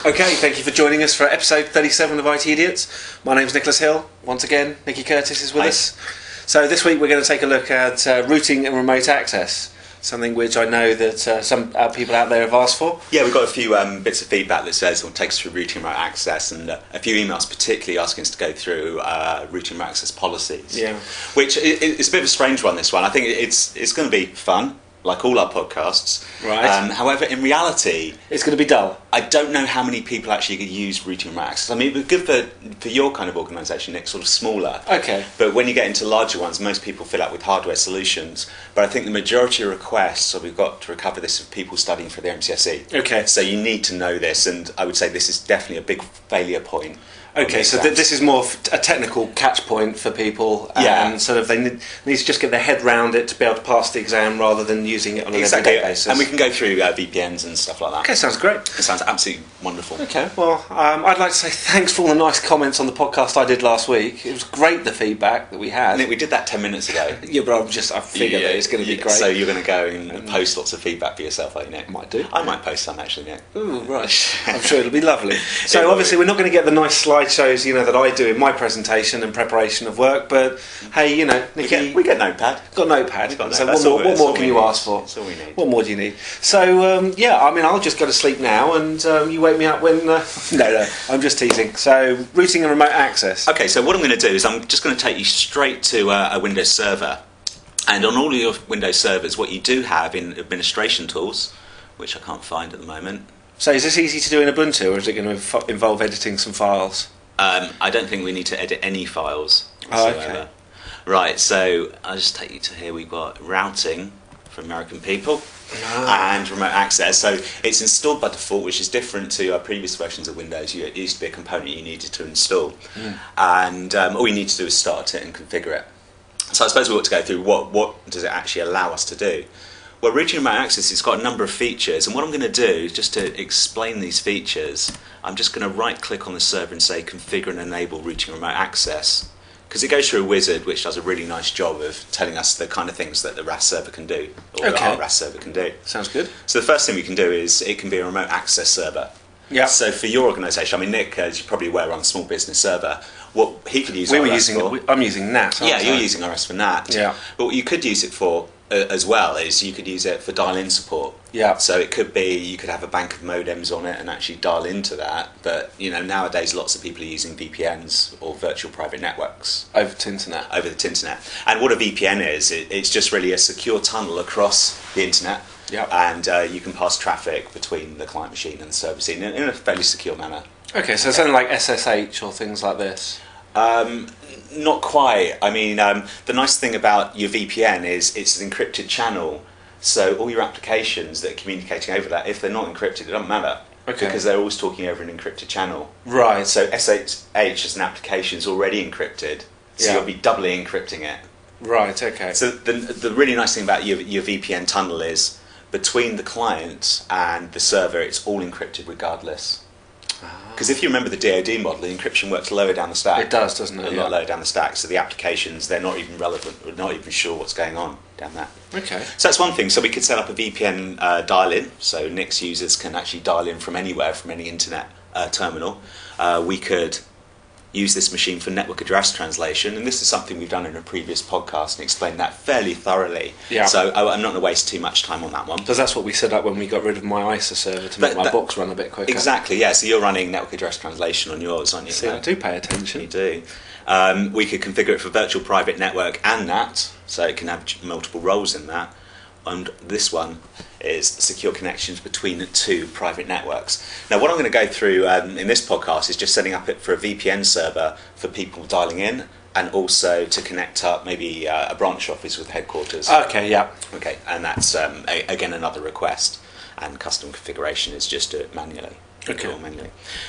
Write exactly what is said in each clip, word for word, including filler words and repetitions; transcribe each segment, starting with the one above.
Okay, thank you for joining us for episode thirty-seven of I T Idiots. My name's Nicholas Hill. Once again, Nicky Curtis is with Hi. us. So this week we're going to take a look at uh, routing and remote access, something which I know that uh, some uh, people out there have asked for. Yeah, we've got a few um, bits of feedback that says, or takes us through routing remote access, and uh, a few emails particularly asking us to go through uh, routing remote access policies. Yeah. Which i- i- it's a bit of a strange one, this one. I think it's it's going to be fun, like all our podcasts. Right. Um, however, in reality, It's going to be dull. I don't know how many people actually use routing remote access. I mean, it would be good for, for your kind of organisation, Nick, sort of smaller. Okay. But when you get into larger ones, most people fill out with hardware solutions. But I think the majority of requests, so we've got to recover this, of people studying for the M C S E. Okay. So you need to know this, and I would say this is definitely a big failure point. Okay, so th- this is more of a technical catch point for people, Yeah. and sort of they need, need to just get their head round it to be able to pass the exam rather than using it on an Exactly, everyday basis. and we can go through uh, V P Ns and stuff like that. Okay, sounds great. It sounds absolutely wonderful. Okay, well, um, I'd like to say thanks for all the nice comments on the podcast I did last week. It was great, the feedback that we had. I think we did that ten minutes ago. Yeah, but I'm just, I figured Yeah, that it's going to be yeah, great. So you're going to go and post lots of feedback for yourself, are you, Nick? Might do. I might post some, actually, Nick. Ooh, right. I'm sure it'll be lovely. It So will obviously be. we're not going to get the nice slideshows, you know, that I do in my presentation and preparation of work, but hey, you know, We Nicky, get, we get Notepad. got Notepad. We've got So Notepad. what That's all more, we- what that's more all can we you need. ask for? That's all we need. What more do you need? So um, yeah, I mean, I'll just go to sleep now, and um, you wake me up when. Uh, no, no, I'm just teasing. So routing and remote access. Okay, so what I'm going to do is I'm just going to take you straight to uh, a Windows server. And on all of your Windows servers, what you do have in administration tools, which I can't find at the moment, So is this easy to do in Ubuntu, or is it going to inv- involve editing some files? um, I don't think we need to edit any files. Oh, okay. whatsoever. Right, so I'll just take you to here. We've got routing for American people Ah. and remote access. So it's installed by default, which is different to our previous versions of Windows. You, it used to be a component you needed to install. Mm. And um, all you need to do is start it and configure it. So I suppose we ought to go through what, what does it actually allow us to do. Well, routing remote access, it's got a number of features, and what I'm going to do, just to explain these features, I'm just going to right-click on the server and say configure and enable routing remote access, because it goes through a wizard which does a really nice job of telling us the kind of things that the R A S server can do, or Okay. that our R A S server can do. Sounds good. So the first thing we can do is it can be a remote access server. Yeah. So for your organisation, I mean, Nick, as you're probably aware, on a small business server, what he could use We our were R A S using. for- we- I'm using N A T. yeah, aren't you're I? using R A S for N A T. Yeah. But what you could use it for uh, as well is you could use it for dial-in support. Yeah. So it could be you could have a bank of modems on it and actually dial into that. But you know nowadays lots of people are using V P Ns or virtual private networks over to internet. over the internet. And what a V P N is, it, it's just really a secure tunnel across the internet. Yeah. And uh, you can pass traffic between the client machine and the server machine in, in a fairly secure manner. Okay, so something like S S H or things like this. Um, not quite. I mean, um, the nice thing about your V P N is it's an encrypted channel, so all your applications that are communicating over that, if they're not encrypted, it doesn't matter. Okay. Because they're always talking over an encrypted channel. Right. So S S H as an application is already encrypted, so Yeah. you'll be doubly encrypting it. Right. Okay. So the the really nice thing about your your V P N tunnel is between the client and the server, it's all encrypted regardless. Because if you remember the D O D model, the encryption works lower down the stack. It does, doesn't it? A Yeah. lot lower down the stack, so the applications, they're not even relevant, we're not even sure what's going on down there. Okay. So that's one thing. So we could set up a V P N uh, dial-in, so Nick's users can actually dial in from anywhere, from any internet uh, terminal. Uh, we could use this machine for network address translation, and this is something we've done in a previous podcast and explained that fairly thoroughly. Yeah. So I, I'm not going to waste too much time on that one. Because that's what we set up when we got rid of my I S A server to make That- my that- books run a bit quicker. Exactly, yeah. So you're running network address translation on yours, aren't you? See, I do pay attention. You do. Um, we could configure it for virtual private network and N A T, so it can have j- multiple roles in that. And this one is secure connections between the two private networks. Now, what I'm going to go through um, in this podcast is just setting up it for a V P N server for people dialing in, and also to connect up maybe uh, a branch office with headquarters. Okay. Yeah. Okay, and that's um, a, again another request, and custom configuration is just do it manually. Okay. Do it all manually.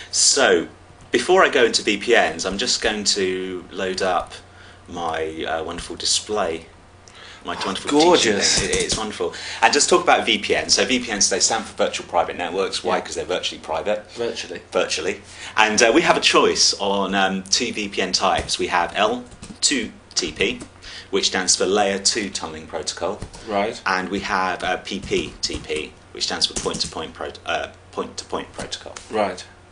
So before I go into V P Ns, I'm just going to load up my uh, wonderful display. My wonderful gorgeous. teaching thing. It is wonderful. And just talk about V P N. So V P Ns, they stand for virtual private networks. Why? Yeah. Because they're virtually private. Virtually. Virtually. And uh, we have a choice on um, two V P N types. We have L two T P, which stands for Layer two Tunneling Protocol. Right. And we have uh, P P T P, which stands for Point-to-Point pro- uh, Point-to-Point Protocol. Right.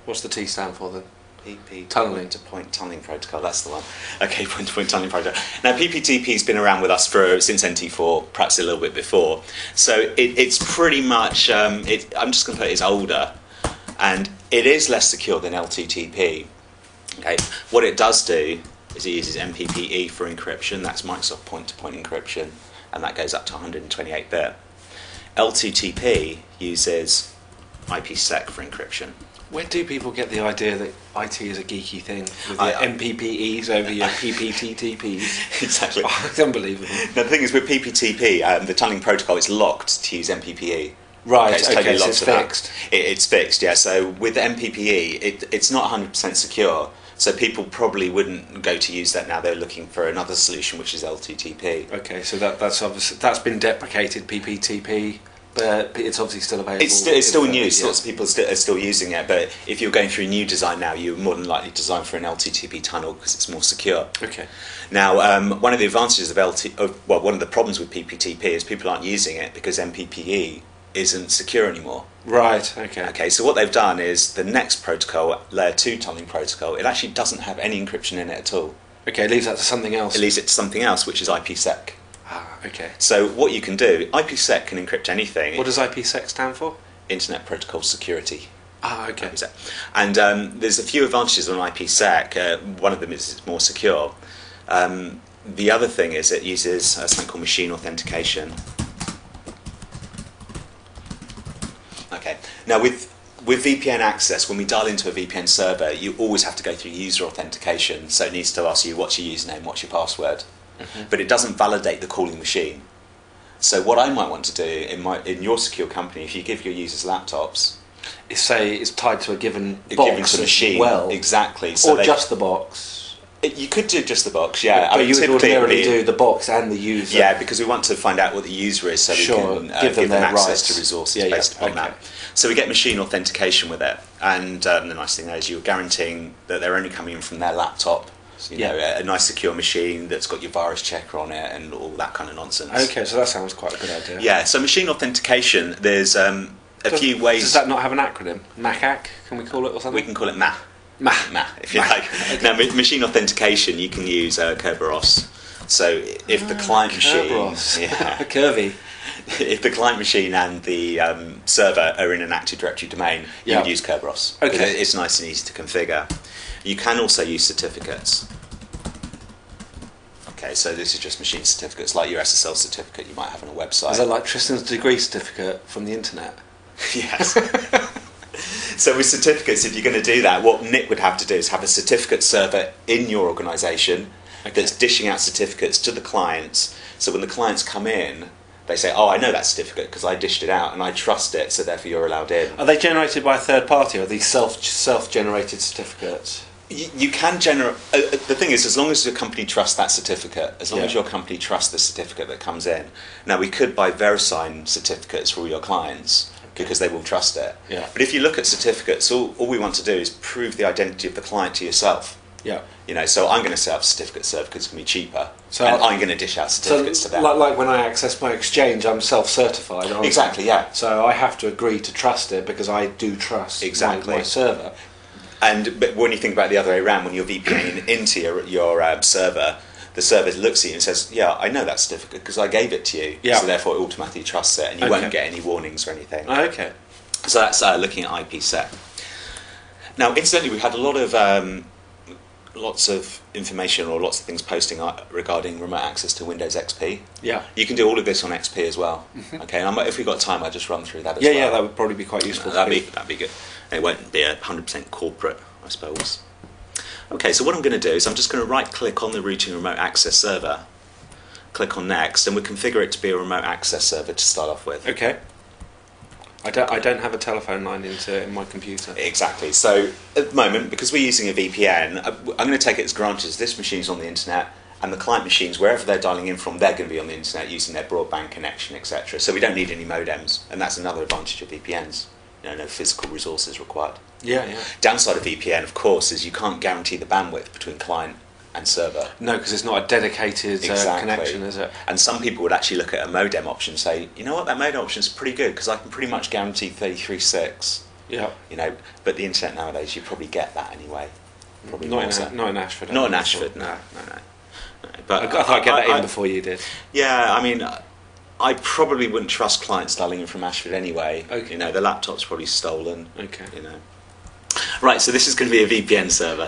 What's the T stand for then? P P, Tunneling. point-to-point tunneling protocol. That's the one. Okay, point-to-point tunneling protocol. Now, P P T P's been around with us for since N T four, perhaps a little bit before. So it, it's pretty much. Um, it, I'm just going to put it's older, and it is less secure than L T T P. Okay, what it does do is it uses M P P E for encryption. That's Microsoft point-to-point encryption, and that goes up to one hundred twenty-eight bit. L T T P uses I P sec for encryption. Where do people get the idea that I T is a geeky thing with I- your I- M P P Es over your P P T T Ps? Exactly. Oh, it's unbelievable. Now, the thing is, with P P T P, um, the tunneling protocol is locked to use M P P E. Right, it's okay, totally so locked it's to that. fixed. It, it's fixed, yeah. So with M P P E, it, it's not one hundred percent secure. So people probably wouldn't go to use that now. They're looking for another solution, which is L T T P. Okay, so that, that's obviously that's been deprecated, P P T P, but it's obviously still available. It's still, it's still in if, uh, use. yeah. Lots of people st- are still using it. But if you're going through new design now, you're more than likely design for an L T T P tunnel because it's more secure. Okay. Now, um, one of the advantages of L T, of, well, one of the problems with P P T P is people aren't using it because M P P E isn't secure anymore. Right. Okay. Okay, so what they've done is the next protocol, layer two tunneling protocol, it actually doesn't have any encryption in it at all. Okay, leaves that to something else. It leaves it to something else, which is I P sec. Ah, okay. So what you can do, I P sec can encrypt anything. What does I P sec stand for? Internet Protocol Security. Ah, okay. I P sec. And um, there's a few advantages on I P sec. Uh, one of them is it's more secure. Um, the other thing is it uses uh, something called machine authentication. Okay. Now with with V P N access, when we dial into a V P N server, you always have to go through user authentication. So it needs to ask you what's your username, what's your password, Mm-hmm. but it doesn't validate the calling machine. So what I might want to do in my in your secure company, if you give your users laptops, If, say it's tied to a given it box given to a as machine, well, exactly. So or they, just the box. it, you could do just the box, yeah. But I mean, you would typically it'd ordinarily be- do the box and the user. Yeah, because we want to find out what the user is, so Sure, we can uh, give them their access rights. to resources Yeah, yeah, based upon okay. that. So we get machine authentication with it, and um, the nice thing there is you're guaranteeing that they're only coming in from their laptop. So, you Yeah. know, a, a nice secure machine that's got your virus checker on it and all that kind of nonsense. Okay, so that sounds quite a good idea. Yeah. So machine authentication, there's um, a Does, few ways. Does that not have an acronym? MACAC? Can we call it or something? We can call it M A. M A. M A, if you M A. like. Okay. Now, ma- machine authentication, you can use uh, Kerberos. So if the Ah, client Kerberos. machine, yeah, Curvy. if the client machine and the um, server are in an Active Directory domain, you Yeah. would use Kerberos. because Okay. It's nice and easy to configure. You can also use certificates. Okay, so this is just machine certificates, like your S S L certificate you might have on a website. Is that like Tristan's degree certificate from the internet? Yes. So with certificates, if you're going to do that, what Nick would have to do is have a certificate server in your organisation Okay. that's dishing out certificates to the clients. So when the clients come in, they say, "Oh, I know that certificate because I dished it out and I trust it, so therefore you're allowed in." Are they generated by a third party, or are these self self generated certificates? You, you can generate. Uh, uh, the thing is, as long as your company trusts that certificate, as long Yeah. as your company trusts the certificate that comes in. Now, we could buy VeriSign certificates for all your clients because they will trust it. Yeah. But if you look at certificates, all, all we want to do is prove the identity of the client to yourself. Yeah. You know, so I'm going to set up a certificate server because it's going to be cheaper, So and I'll- I'm going to dish out So, certificates to them. like, like when I access my Exchange, I'm self-certified. aren't I? Exactly, yeah. So I have to agree to trust it because I do trust Exactly. my, my server. And but when you think about the other way around, when you're VPNing into your, your um, server, the server looks at you and says, "Yeah, I know that certificate because I gave it to you." Yeah. So therefore, it automatically trusts it, and you Okay. won't get any warnings or anything. Okay. So that's uh, looking at I P sec. Now, incidentally, we've had a lot of um, lots of information or lots of things posting uh, regarding remote access to Windows X P. Yeah. You can do all of this on X P as well. Okay, and I might, if we've got time, I'll just run through that as Yeah, well. yeah, that would probably be quite useful. That'd to be do. that'd be good. It won't be a hundred percent corporate, I suppose. Okay, so what I'm going to do is I'm just going to right-click on the routing remote access server, click on Next, and we configure it to be a remote access server to start off with. Okay. I don't. I don't have a telephone line into in my computer. Exactly. So at the moment, because we're using a V P N, I- I'm going to take it as granted as this machine's on the internet, and the client machines, wherever they're dialing in from, they're going to be on the internet using their broadband connection, et cetera. So we don't need any modems, and that's another advantage of V P Ns. You know, no physical resources required. Yeah, yeah. Downside of V P N, of course, is you can't guarantee the bandwidth between client and server. No, because it's not a dedicated uh, Exactly. connection, is it? And some people would actually look at a modem option and say, you know what, that modem option is pretty good because I can pretty much guarantee thirty-three six Yeah. You know, but the internet nowadays, you probably get that anyway. Probably Not more in, so. not in Ashford. I Not in think. Ashford, no, no, no. no. But I, I thought I'd get that I- in before you did. Yeah, I mean, I probably wouldn't trust clients dialing in from Ashford anyway. Okay. You know, the laptop's probably stolen. Okay. You know. Right, so this is going to be a V P N server.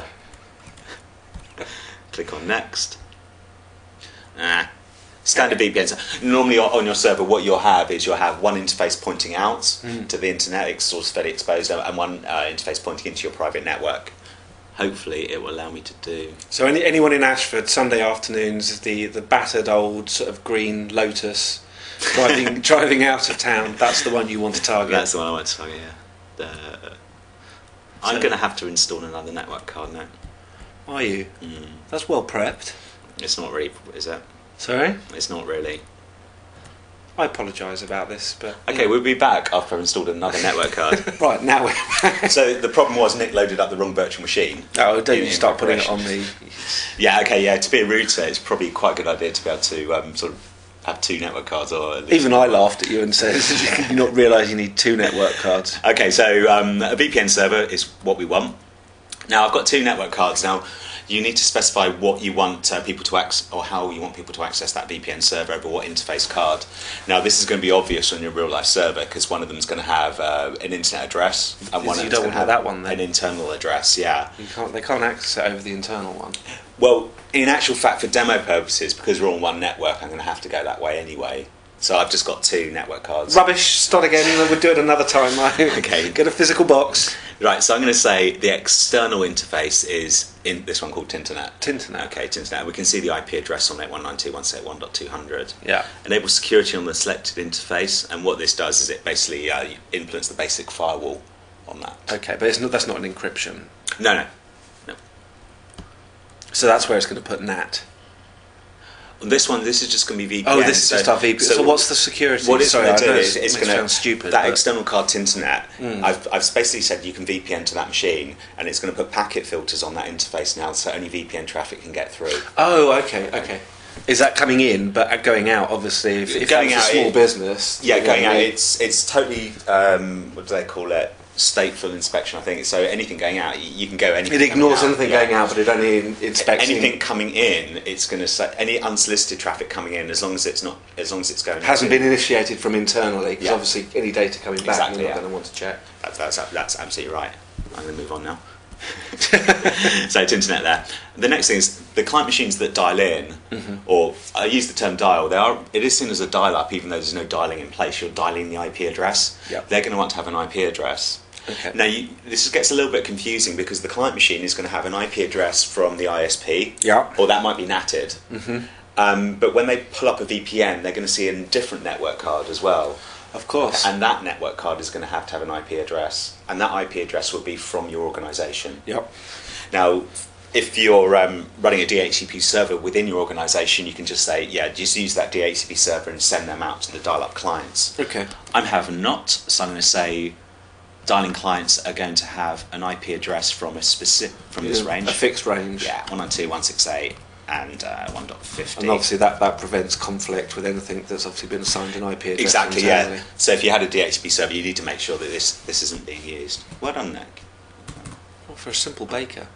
Click on next. Ah, standard V P N. Normally on your server, what you'll have is you'll have one interface pointing out Mm. to the internet, it's sort of fairly exposed, and one uh, interface pointing into your private network. Hopefully, it will allow me to do. So any, anyone in Ashford, Sunday afternoons, the, the battered old sort of green Lotus driving driving out of town, that's the one you want to target. That's the one I want to target. Yeah. Uh, I'm So- going to have to install another network card now. Are you? Mm. That's well prepped. It's not really, is it? Sorry? It's not really. I apologise about this, but... Okay, we'll be back after I've installed another network card. Right, now we're... So the problem was Nick loaded up the wrong virtual machine. Oh, don't you In start putting it preparation. on the... Yeah, okay, yeah. To be a router, it's probably quite a good idea to be able to um, sort of have two network cards, or at least Even I laughed at you and said, "Did you not realise you need two network cards?" Okay, so um, a V P N server is what we want. Now I've got two network cards. Now you need to specify what you want uh, people to access, or how you want people to access that V P N server over what interface card. Now this is going to be obvious on your real life server because one of them is going to have uh, an internet address and one You of don't them want have that one, then. an internal address. Yeah. You can't. They can't access it over the internal one. Well, in actual fact, for demo purposes, because we're on one network, I'm going to have to go that way anyway. So I've just got two network cards. Rubbish. Start again. We'll do it another time. Okay. Get a physical box. Right, so I'm going to say the external interface is in this one called Tinternet. Tinternet. Okay, Tinternet. We can see the I P address on it, one ninety-two dot one seventy-one dot two hundred. Yeah. Enable security on the selected interface, and what this does is it basically uh, implements the basic firewall on that. Okay, but it's not. That's not an encryption. No, no. So that's where it's going to put N A T. On this one, this is just going to be V P N. Oh, this is just our V P N. So, what's the security? What it's Sorry, going I to do know is it it's makes going it to sound stupid. that but- external card to internet. Mm. I've I've basically said you can V P N to that machine, and it's going to put packet filters on that interface now, so only V P N traffic can get through. Oh, okay, okay. Is that coming in, but going out? Obviously, if, if Going that's out, a small it- business. Yeah, you going know, out. they- It's it's totally um, what do they call it? Stateful inspection, I think. So anything going out, you, you can go anything. It ignores coming out, anything yeah. going out, but it only in- inspects Anything coming in, it's going to say any unsolicited traffic coming in, as long as it's not, as long as it's going. hasn't out. been initiated from internally. Because Yeah. obviously, any data coming back, Exactly, you're not yeah. going to want to check. That, that's that's absolutely right. I'm going to move on now. So it's internet there. The next thing is the client machines that dial in, Mm-hmm. or I use the term dial. They are. It is seen as a dial-up, even though there's no dialing in place. You're dialing the I P address. Yep. They're going to want to have an I P address. Okay. Now, you, this gets a little bit confusing because the client machine is going to have an I P address from the I S P, Yeah. or that might be natted. Mm-hmm. Um, but when they pull up a V P N, they're going to see a different network card as well. Of course. And that network card is going to have to have an I P address. And that I P address will be from your organisation. Yep. Now, if you're um, running a D H C P server within your organisation, you can just say, yeah, just use that D H C P server and send them out to the dial-up clients. Okay. I'm having not, so I'm going to say dialing clients are going to have an I P address from a specific from this Yeah, range. A fixed range. Yeah, one ninety-two dot one sixty-eight and uh, one dot fifty. And obviously that, that prevents conflict with anything that's obviously been assigned an I P address. Exactly, internally. yeah. So if you had a D H C P server, you need to make sure that this this isn't being used. Well done, Nick. Well, for a simple baker.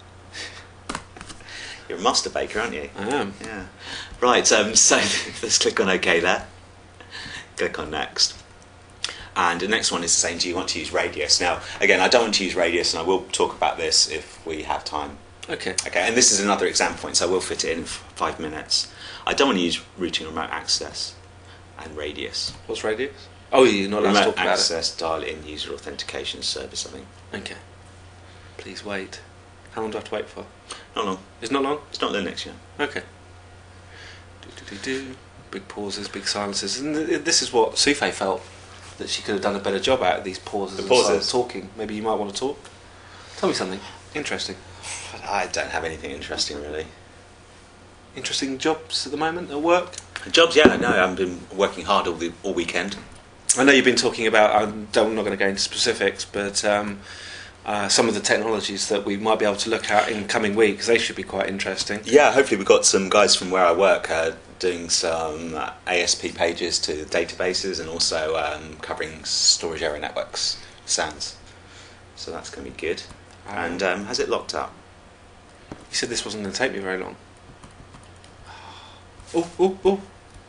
You're a master baker, aren't you? I am. Yeah. Right, um, so let's click on OK there. Click on Next. And the next one is saying, do you want to use Radius? Now, again, I don't want to use Radius, and I will talk about this if we have time. Okay. Okay, and this is another exam point, so I will fit it in f- five minutes. I don't want to use routing remote access and Radius. What's Radius? Oh, you're not allowed to Remote talk about access dial-in user authentication service, I think. it. Okay. Please wait. How long do I have to wait for? Not long. It's not long? It's not Linux yet. Okay. Do, do, do, do. Big pauses, big silences. And th- this is what Sufei felt, that she could have done a better job out of these pauses, The and pauses. silent talking. Maybe you might want to talk. Tell me something interesting. But I don't have anything interesting, really. Interesting jobs at the moment at work? Jobs, yeah, no, I've been working hard all the all weekend. I know you've been talking about, I'm don't- I'm not going to go into specifics, but um, uh, some of the technologies that we might be able to look at in coming weeks, they should be quite interesting. Yeah, hopefully we've got some guys from where I work uh, doing some uh, A S P pages to databases and also um, covering storage area networks, S A Ns. So that's going to be good. Um, And um, has it locked up? You said this wasn't going to take me very long. Oh, oh, oh.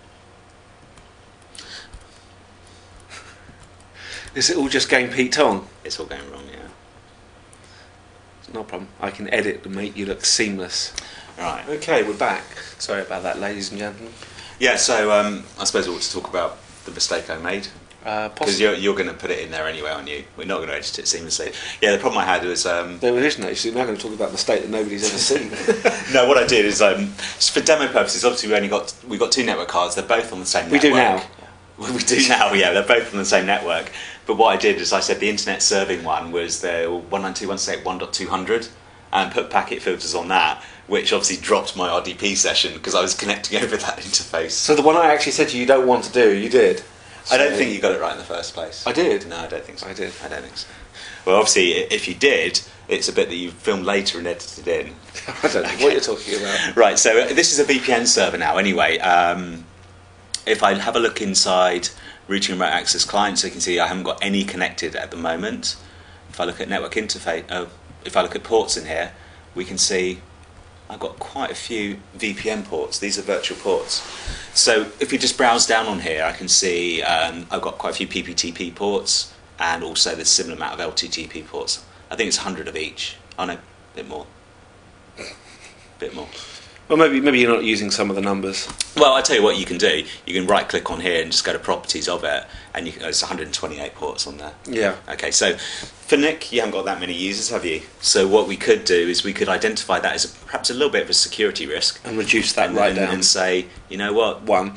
Is it all just going Pete Tong? It's all going wrong, yeah. It's no problem. I can edit to make you look seamless. Right. Okay, we're back. Sorry about that, ladies and gentlemen. Yeah, so um, I suppose we ought to talk about the mistake I made. Uh, Because possibly. you're, you're going to put it in there anyway, aren't you? We're not going to edit it seamlessly. Yeah, the problem I had was... Um, There isn't actually. Now I'm going to talk about a mistake that nobody's ever seen. no, what I did is, um, just for demo purposes, obviously we only got we got two network cards. They're both on the same We network. do now. We do now, yeah. They're both on the same network. But what I did is I said the internet serving one was the one ninety-two dot one sixty-eight dot one dot two hundred and put packet filters on that, which obviously dropped my R D P session because I was connecting over that interface. So the one I actually said to you, you don't want to do, you did. I don't So- think you got it right in the first place. I did. No, I don't think so. I did. I don't think so. Well, obviously, i- if you did, it's a bit that you filmed later and edited in. I don't know what you're talking about. Right, so uh, this is a V P N server now anyway. Um, if I have a look inside routing and remote access client, so you can see I haven't got any connected at the moment. If I look at network interface, oh, if I look at ports in here, we can see I've got quite a few V P N ports. These are virtual ports. So if you just browse down on here, I can see um, I've got quite a few P P T P ports and also the similar amount of L T T P ports. I think it's one hundred of each. Oh no, a bit more. bit more. Well, maybe maybe you're not using some of the numbers. Well, I tell you what you can do. You can right click on here and just go to properties of it, and you can, there's one hundred twenty-eight ports on there. Yeah. Okay, so for Nick, you haven't got that many users, have you? So what we could do is we could identify that as a, perhaps a little bit of a security risk, And reduce that and, right and, down. and say, you know what, One.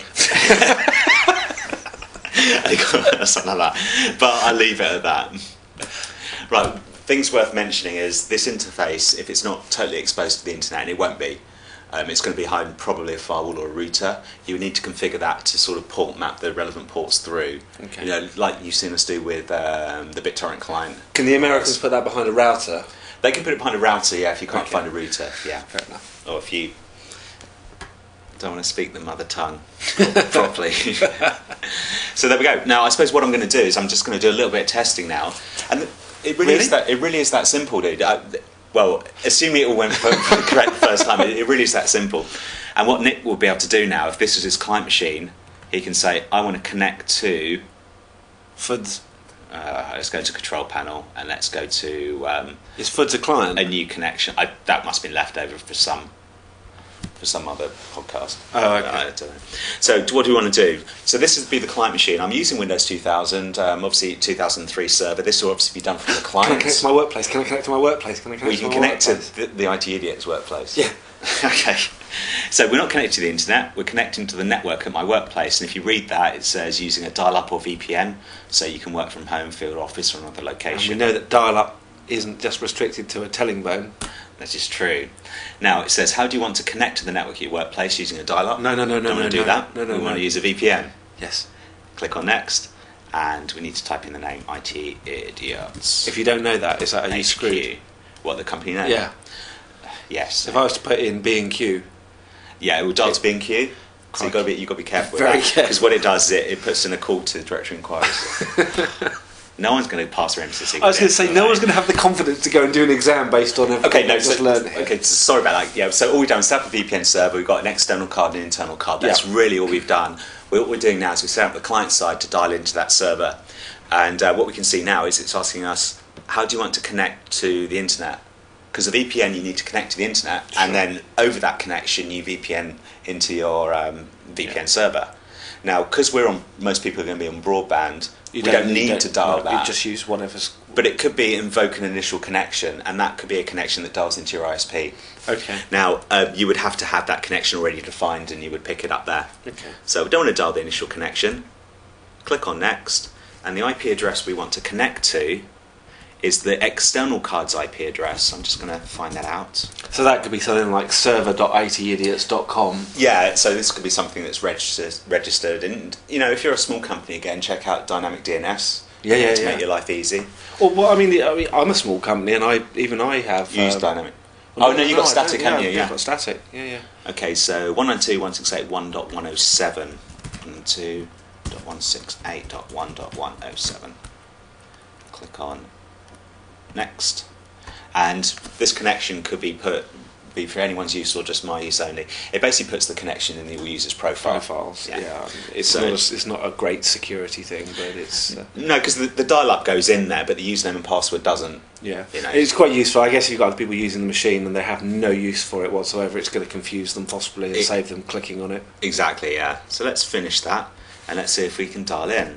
something like that. But I'll leave it at that. Right. Things worth mentioning is this interface. If it's not totally exposed to the internet, and it won't be. Um, it's going to be behind probably a firewall or a router. You need to configure that to sort of port map the relevant ports through. Okay. You know, like you've seen us do with um, the BitTorrent client. Can the Americans put that behind a router? They can put it behind a router, yeah, if you can't Okay. find a router, yeah. Fair enough. Or if you don't want to speak the mother tongue properly. So there we go. Now, I suppose what I'm going to do is I'm just going to do a little bit of testing now, and it really, Really? is that. It really is that simple, dude. I, well, assuming it all went correct the first time, it, it really is that simple. And what Nick will be able to do now, if this is his client machine, he can say, "I want to connect to." F U D S. Uh, let's go to control panel and let's go to um, Is F U D S a client? a new connection. I, that must have been left over for some for some other podcast. Oh, okay. I don't know. So what do we want to do? So this would be the client machine. I'm using Windows two thousand, um, obviously two thousand three server. This will obviously be done from the Can I connect client. to my workplace? Can I connect to my workplace? Can I connect We to can my connect to workplace? the, the I T Idiot's workplace. Yeah. Okay. So we're not connected to the internet. We're connecting to the network at my workplace. And if you read that, it says using a dial-up or V P N, so you can work from home, field office, or another And we location. know that dial-up isn't just restricted to a telling bone. That is true. Now it says, how do you want to connect to the network at your workplace using a dial-up? No, no, no, no, Don't want no, to do no, that. no, no, we no. want to use a V P N. Yes. Click on next, and we need to type in the name I T Idiots. If you don't know that, is that are you H Q. screwed? What, the company name? Yeah. Yes. If I was to put in B and Q, Yeah, it will dial to B and Q. So you've got to be, you've got to be careful Very with that. careful. Because what it does is it, it puts in a call to the directory inquiries. No one's going to pass their M C secret. I was going to say no one's going to have the confidence to go and do an exam based on everything Okay, no, they've just so, learned here. okay, so sorry about that. Yeah, so all we've done is set up a V P N server. We've got an external card and an internal card. That's Yeah. really all we've done. What we're doing now is we set up the client side to dial into that server, and uh, what we can see now is it's asking us, how do you want to connect to the internet? Because a V P N, you need to connect to the internet, Sure. and then over that connection, you V P N into your um, V P N Yeah. server. Now, because we're on, most people are going to be on broadband. You we don't, you need don't- to dial no, that. You just use whatever's. But it could be invoke an initial connection, and that could be a connection that dials into your I S P. Okay. Now, uh, you would have to have that connection already defined, and you would pick it up there. Okay. So we don't want to dial the initial connection. Click on next, and the I P address we want to connect to is the external card's I P address. I'm just going to find that out. So that could be something like server dot I T idiots dot com. Yeah, so this could be something that's registered. Registered, and you know, if you're a small company, again, check out Dynamic D N S. Yeah, yeah, to yeah. make your life easy. Well, well, I mean, the, I mean, I'm a small company, and I even I have Use um, Dynamic. well, Oh no, you got I static, don't, haven't you? I've Yeah. got static. Yeah, yeah. Okay, so one ninety-two dot one sixty-eight dot one dot one oh seven, one ninety-two dot one sixty-eight dot one dot one oh seven. Click on next. And this connection could be put be for anyone's use or just my use only. It basically puts the connection in the user's profile. Profiles, yeah. yeah. It's, so, not a, it's not a great security thing, but it's... Uh, no, because the, the dial-up goes in there, but the username and password doesn't. Yeah, you know. It's quite useful. I guess if you've got other people using the machine and they have no use for it whatsoever, it's going to confuse them possibly and it, save them clicking on it. Exactly, yeah. So let's finish that, and let's see if we can dial in.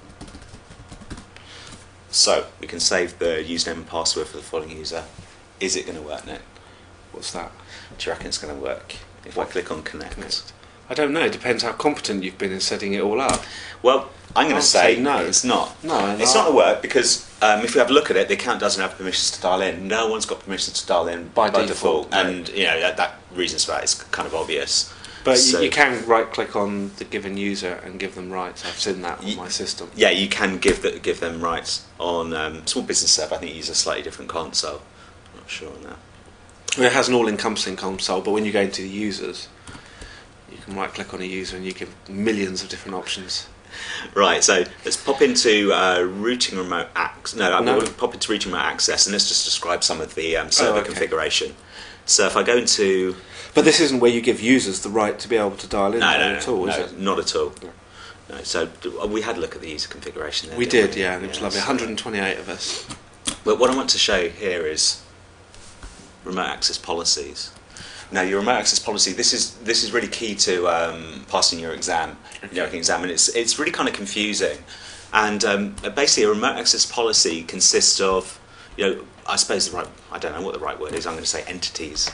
So, we can save the username and password for the following user. Is it going to work, Nick? What's that? Do you reckon it's going to work if what? I click on connect? connect? I don't know. It depends how competent you've been in setting it all up. Well, I'm going to say, say no. It's not. No, it's not going to work because um, if we have a look at it, the account doesn't have permissions to dial in. No one's got permissions to dial in by, by default, default, and you know that, that reasons for that is kind of obvious. But so, you, you can right-click on the given user and give them rights. I've seen that on you, my system. Yeah, you can give the, give them rights on um, Small Business Server. I think you use a slightly different console. I'm not sure on that. Well, it has an all-encompassing console, but when you go into the users, you can right-click on a user and you give millions of different options. Right, so let's pop into uh, routing remote access. No, no. We'll pop into routing remote access, and let's just describe some of the um, server oh, okay. configuration. So if I go into, but this isn't where you give users the right to be able to dial in no, no, at all, no, is no, it? Not at all. No. No, so we had a look at the user configuration there. We did, we? yeah, and it was yeah, lovely. so, one hundred twenty-eight of us. But what I want to show here is remote access policies. Now, your remote access policy, this is this is really key to um, passing your exam, okay. your exam, and it's it's really kind of confusing. And um, basically, a remote access policy consists of, you know, I suppose the right, I don't know what the right word is. I'm going to say entities.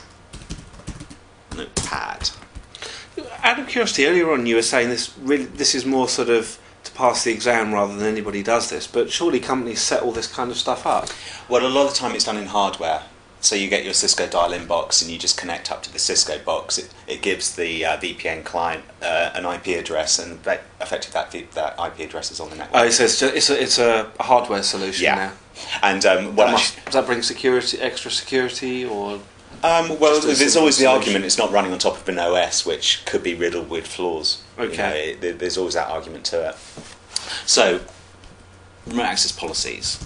Notepad. Out of curiosity, earlier on you were saying this really this is more sort of to pass the exam rather than anybody does this, but surely companies set all this kind of stuff up. Well, a lot of the time it's done in hardware. So you get your Cisco dial-in box and you just connect up to the Cisco box. It, it gives the uh, V P N client uh, an I P address, and that, effectively that, that I P address is on the network. Oh, so it's, just, it's, a, it's a hardware solution yeah. now. And um, what that must, does that bring security, extra security, or? Um, well, there's always the solution? argument it's not running on top of an O S, which could be riddled with flaws. Okay. You know, it, there's always that argument to it. So, remote access policies.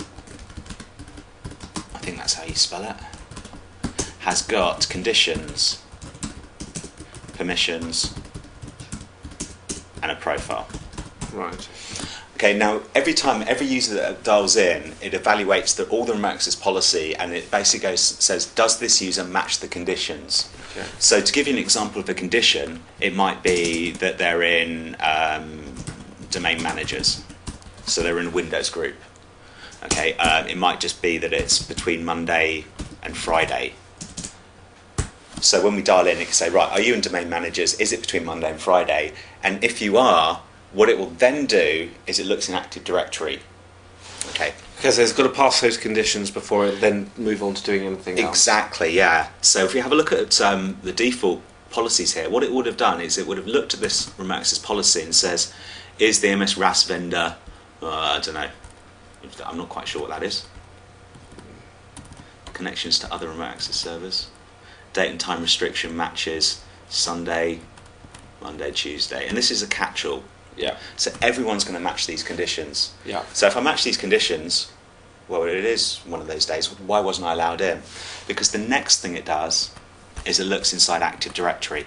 I think that's how you spell it. Has got conditions, permissions, and a profile. Right. Okay, now every time, every user that dials in, it evaluates the, all the remote access policy, and it basically goes, says, does this user match the conditions? Okay. So to give you an example of a condition, it might be that they're in um, domain managers, so they're in a Windows group. Okay, uh, it might just be that it's between Monday and Friday. So when we dial in, it can say, right, are you in domain managers? Is it between Monday and Friday? And if you are, what it will then do is it looks in Active Directory. Okay. Because it's got to pass those conditions before it then move on to doing anything else. Exactly, yeah. So if we have a look at um, the default policies here, what it would have done is it would have looked at this remote access policy and says, is the M S R A S vendor, uh, I don't know, I'm not quite sure what that is. Connections to other remote access servers. Date and time restriction matches Sunday, Monday, Tuesday. And this is a catch-all. Yeah. So everyone's going to match these conditions. Yeah. So if I match these conditions, well, it is one of those days. Why wasn't I allowed in? Because the next thing it does is it looks inside Active Directory.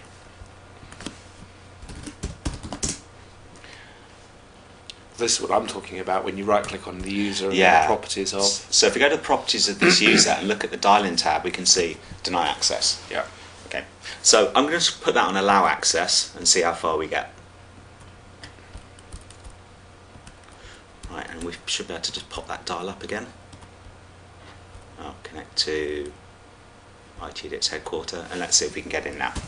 This is what I'm talking about when you right-click on the user and Yeah. the properties of. So if we go to the properties of this user and look at the dial-in tab, we can see deny access. Yeah. Okay. So I'm going to put that on allow access and see how far we get. Right, and we should be able to just pop that dial up again. I'll connect to I T Edit's headquarter, and let's see if we can get in now.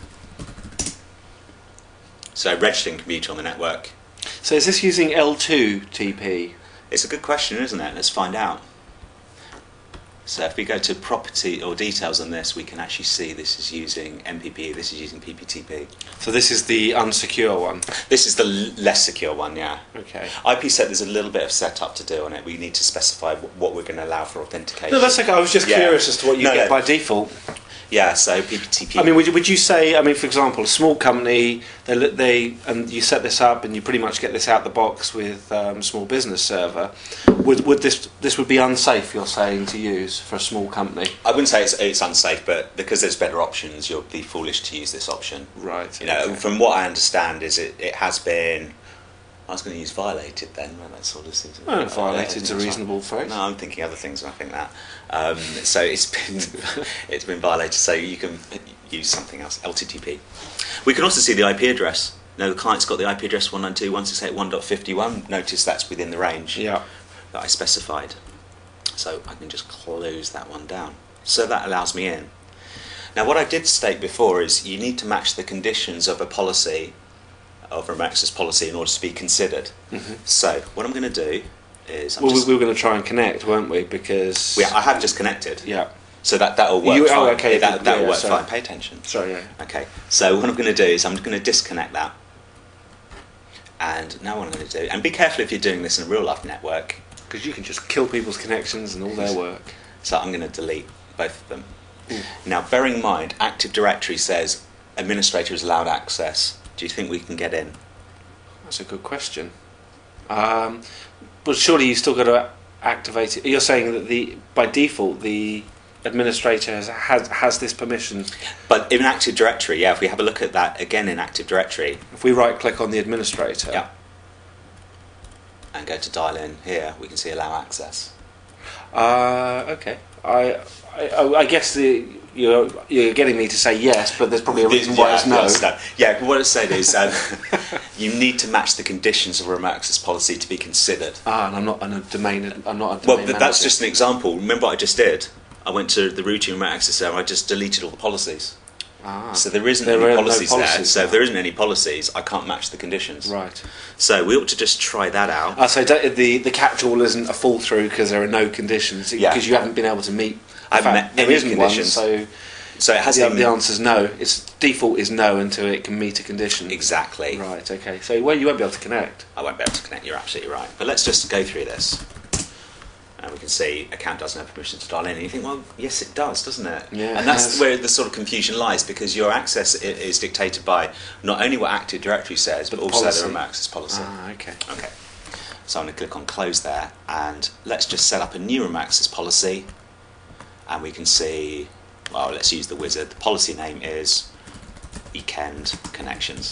So registering computer on the network. So is this using L two T P? It's a good question, isn't it? Let's find out. So if we go to property or details on this, we can actually see this is using M P P, this is using P P T P. So this is the unsecure one? This is the l- less secure one, yeah. Okay. I P set, there's a little bit of setup to do on it. We need to specify w- what we're going to allow for authentication. No, that's okay. I was just Yeah. curious as to what you No, get no. by default. Yeah, so P P T P. I mean, would you, would you say? I mean, for example, a small company, they look- they and you set this up, and you pretty much get this out the box with um, small business server. Would would this this would be unsafe? You're saying to use for a small company, I wouldn't say it's, it's unsafe, but because there's better options, you'll be foolish to use this option. right? You know, okay. from what I understand, is it, it has been. I was going to use violated then, well, that sort of seems. Well, uh, violated is a that's reasonable phrase. No, I'm thinking other things when I think that. Um, so it's been it's been violated. So you can use something else. L T T P. We can also see the I P address. Now the client's got the I P address one ninety-two dot one sixty-eight dot one dot fifty-one. Notice that's within the range Yeah. that I specified. So I can just close that one down. So that allows me in. Now what I did state before is you need to match the conditions of a policy, of a remote access policy, in order to be considered. Mm-hmm. So what I'm going to do is I'm Well, just, we, we were going to try and connect, weren't we? Because we, I have just connected. yeah. So that that'll work. You- oh, fine. okay, That that'll yeah, work sorry. fine. Pay attention. Sorry. Yeah. Okay. So what I'm going to do is I'm going to disconnect that. And now what I'm going to do, and be careful if you're doing this in a real life network. Because you can just kill people's connections and all their work. So I'm going to delete both of them. Mm. Now, bearing in mind, Active Directory says administrator is allowed access. Do you think we can get in? That's a good question. Um, but surely you still got to activate it. You're saying that the by default the administrator has has, has this permission. But in Active Directory, yeah, if we have a look at that again in Active Directory, If we right click on the administrator, yeah, and go to dial in here, we can see allow access. Uh, okay. I, I I guess the you're you're getting me to say yes, but there's probably a reason why yeah, it's no. yes, no. Yeah, what it said is um, you need to match the conditions of a remote access policy to be considered. Ah, and I'm not a domain. I'm not a Well, domain th- that's manager. just an example. Remember what I just did? I went to the routine remote access server, I just deleted all the policies. Ah, So there isn't there any are no policies, there. policies So now. if there isn't any policies, I can't match the conditions. right. So we ought to just try that out. Ah, so don't- the the catch-all isn't a fall through because there are no conditions because Yeah. you haven't been able to meet. I haven't in met fact, there any isn't conditions. one, so So it has the, even- the answer's no. Its default is no until it can meet a condition. Exactly. Right. Okay. So well, you won't be able to connect. I won't be able to connect, you're absolutely right. But let's just go through this. And we can see account doesn't have permission to dial in. And you think, well, yes, it does, doesn't it? Yeah, And it that's has. where the sort of confusion lies, because your access i- is dictated by not only what Active Directory says, but The also policy. the remote access policy. Ah. Okay. Okay. So I'm going to click on close there, and let's just set up a new remote access policy. And we can see, well, let's use the wizard. The policy name is Weekend Connections.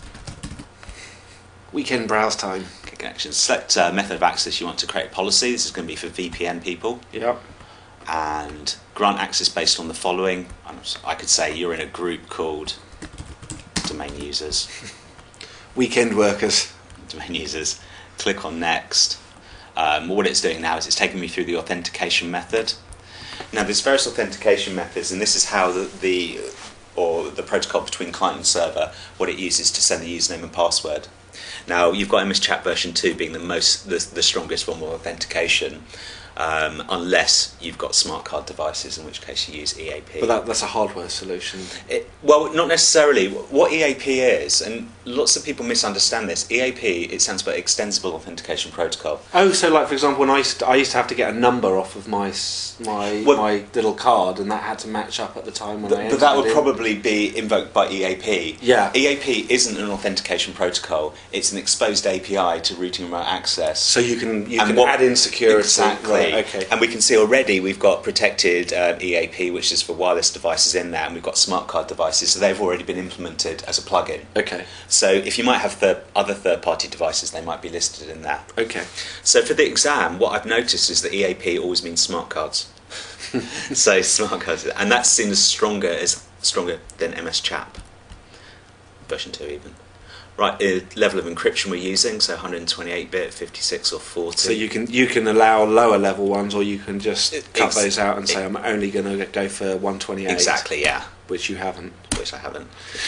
Weekend browse time. Okay, connections. Select uh, method of access you want to create a policy. This is going to be for V P N people. Yep. And grant access based on the following. I'm s- I could say you're in a group called domain users. Weekend workers. Domain users. Click on next. Um, what it's doing now is it's taking me through the authentication method. Now there's various authentication methods, and this is how the, the or the protocol between client and server, what it uses to send the username and password. Now you've got M S Chat version two being the most the, the strongest form of authentication, um, unless you've got smart card devices, in which case you use E A P. But that, that's a hardware solution. It, well, not necessarily. What E A P is, and lots of people misunderstand this. E A P, it stands for Extensible Authentication Protocol. Oh, so like for example, when I used to, I used to have to get a number off of my s- my Well- my little card, and that had to match up at the time when I But, entered but that would it in. probably be invoked by E A P. Yeah. E A P isn't an authentication protocol. It's an exposed A P I to routing remote access. So you can you And can what- add in security. Exactly. Right, okay. And we can see already we've got protected uh, E A P, which is for wireless devices in there, and we've got smart card devices, so they've already been implemented as a plugin. Okay. So if you might have third, other third-party devices, they might be listed in that. Okay. So for the exam, what I've noticed is that E A P always means smart cards. So smart cards, and that's seen as stronger as stronger than M S Chat version two even. Right, uh, level of encryption we're using, so one twenty-eight bit, fifty-six or forty. So you can you can allow lower level ones, or you can just It- cut ex- those out and say it- I'm only going to go for one twenty-eight. Exactly, yeah. Which you haven't. Which I haven't.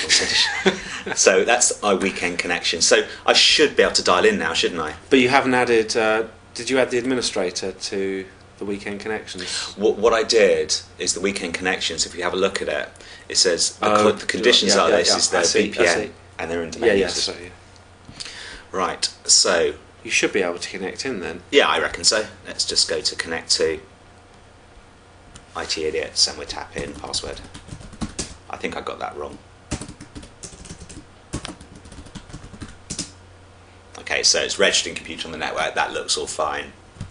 So that's our weekend connection. So I should be able to dial in now, shouldn't I? But you haven't added. Uh, did you add the administrator to the weekend connections? What, what I did is the weekend connections. If you have a look at it, it says the, Oh, co- the conditions yeah, are yeah, this yeah. is I their see, V I P N, see. and they're in domain Yeah, yeah. users. So yeah. Right. So You should be able to connect in then. yeah, I reckon so. Let's just go to connect to I T Idiot, and we tap in password. I think I got that wrong. Okay, so it's registering computer on the network. That looks all fine.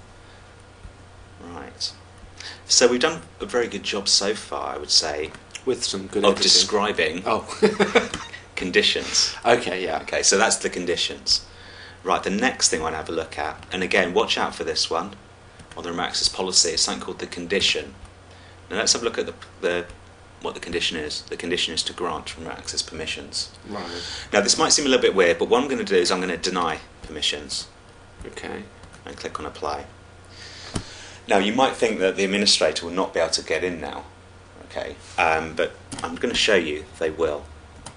Right. So we've done a very good job so far, I would say, with some good of editing. describing Oh. conditions. Okay, yeah. Okay, so that's the conditions. Right, the next thing I want to have a look at, and again, watch out for this one on the remote access policy, is something called the condition. Now let's have a look at the, the what the condition is. The condition is to grant remote access permissions. Right. Now this might seem a little bit weird, but what I'm going to do is I'm going to deny permissions. Okay. And click on apply. Now you might think that the administrator will not be able to get in now, okay, um, but I'm going to show you they will.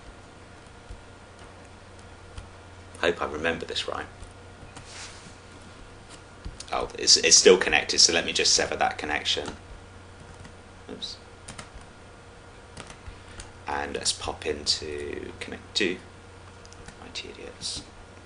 Hope I remember this right. Oh, it's, it's still connected, so let me just sever that connection. Oops. And let's pop into connect to I T idiots.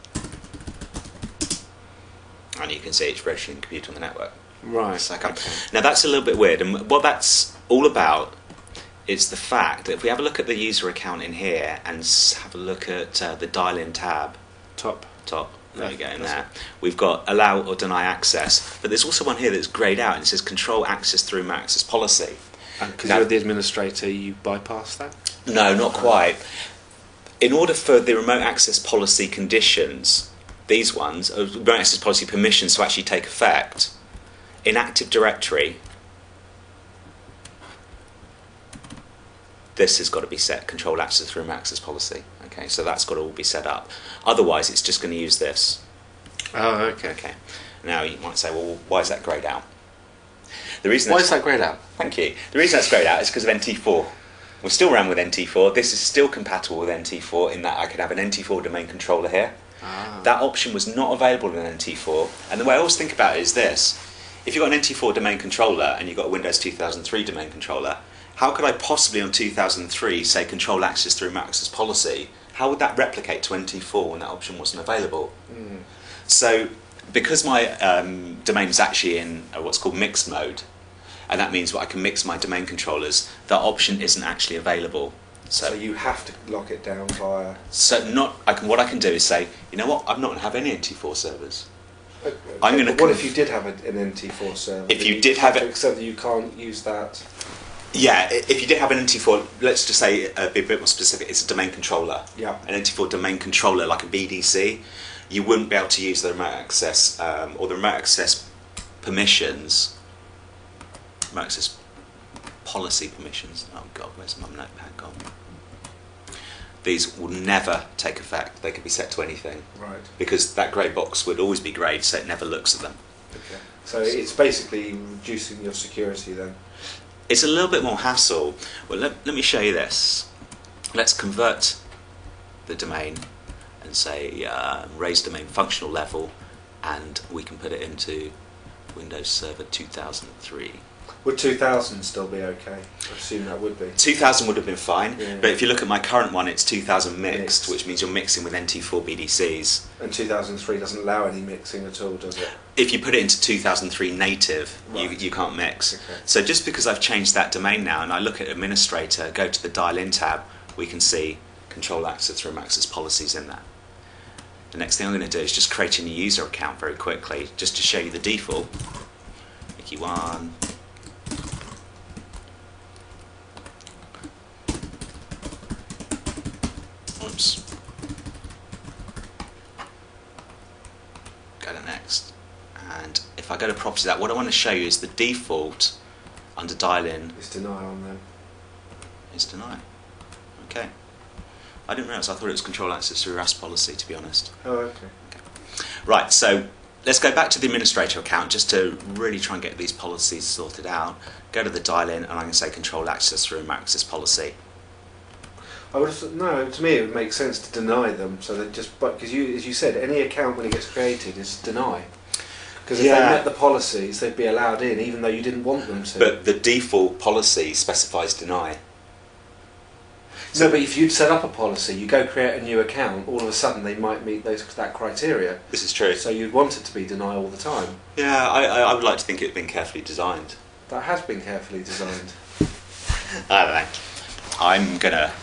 And you can see it's registering the computer on the network. Right. Okay. Okay. Now that's a little bit weird, and what that's all about is the fact that if we have a look at the user account in here and s- have a look at uh, the dial-in tab, Top. top, there Yeah, we go, in that's there, we've got allow or deny access, but there's also one here that's greyed out and it says control access through remote access policy. And because Now- you're the administrator, you bypass that? No, not quite. In order for the remote access policy conditions, these ones, uh, remote access policy permissions to actually take effect, in Active Directory, this has got to be set, control access through remote access policy. Okay, so that's got to all be set up. Otherwise, it's just going to use this. Oh, okay. Okay. Now you might say, well, why is that greyed out? The reason Why that's- is that greyed out? Thank you. The reason that's greyed out is because of N T four. We're still ran with N T four. This is still compatible with N T four in that I could have an N T four domain controller here. Ah. That option was not available in N T four. And the way I always think about it is this. If you've got an N T four domain controller and you've got a Windows two thousand three domain controller, how could I possibly on two thousand three say control access through remote access policy? How would that replicate to N T four when that option wasn't available? Mm. So because my um, domain is actually in uh, what's called mixed mode, and that means I can mix my domain controllers, that option isn't actually available. So, So you have to lock it down via. so not I can what I can do is say, you know what, I'm not going to have any N T four servers. Okay, I'm gonna but what conf- if you did have a, an N T four server? If Then you did have it- except that you can't use that. Yeah, i- if you did have an N T four, let's just say uh, be a bit more specific, it's a domain controller. Yeah. An N T four domain controller like a B D C, you wouldn't be able to use the remote access um, or the remote access permissions, remote access policy permissions. Oh God, where's my notepad gone? These will never take effect. They could be set to anything Right. because that grey box would always be greyed, so it never looks at them. Okay. So it's basically reducing your security then. It's a little bit more hassle. Well, let, let me show you this. Let's convert the domain and say uh, raise domain functional level, and we can put it into Windows Server two thousand three. Would two thousand still be okay? I assume that would be. two thousand would have been fine, Yeah. but if you look at my current one, it's two thousand mixed, Mixed. which means you're mixing with N T four B D Cs. And two thousand three doesn't allow any mixing at all, does it? If you put it into two thousand three native, you, Right. you can't mix. Okay. So just because I've changed that domain now and I look at administrator, go to the dial-in tab, we can see control access through access policies in that. The next thing I'm going to do is just create a new user account very quickly, just to show you the default. Mickey one. Oops. Go to next. And if I go to property that, what I want to show you is the default under dial-in It's deny on them. is deny. Okay. I didn't realise, I thought it was control access through R A S policy, to be honest. Oh, okay. Right, so let's go back to the administrator account just to really try and get these policies sorted out. Go to the dial-in and I'm going to say control access through remote access policy. I would have thought, no. To me, it would make sense to deny them. So that just, but because you, as you said, any account when it gets created is deny. Because if Yeah. they met the policies, they'd be allowed in, even though you didn't want them to. But the default policy specifies deny. no, but if you'd set up a policy, you go create a new account, all of a sudden they might meet those that criteria. This is true. So you'd want it to be deny all the time. Yeah, I, I, I would like to think it had been carefully designed. That has been carefully designed. I don't know. I'm gonna.